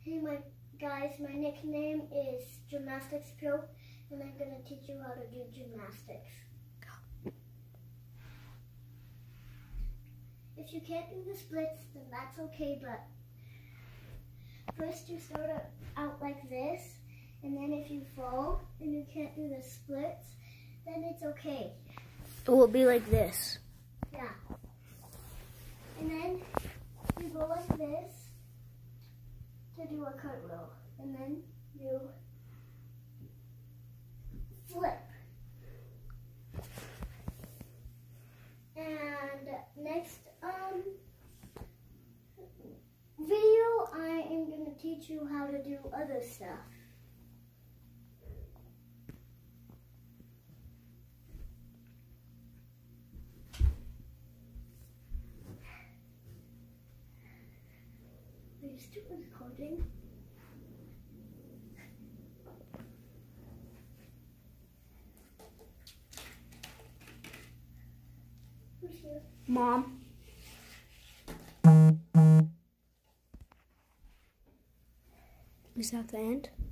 Hey, my guys, my nickname is Gymnastics Pro, and I'm gonna teach you how to do gymnastics. If you can't do the splits, then that's okay, but first you start out like this, and then if you fall and you can't do the splits, then it's okay. It will be like this. Yeah. And then you go like this to do a cartwheel, and then you flip. And next video, I am going to teach you how to do other stuff. Are you still recording? Who's here? Mom. Is that the end?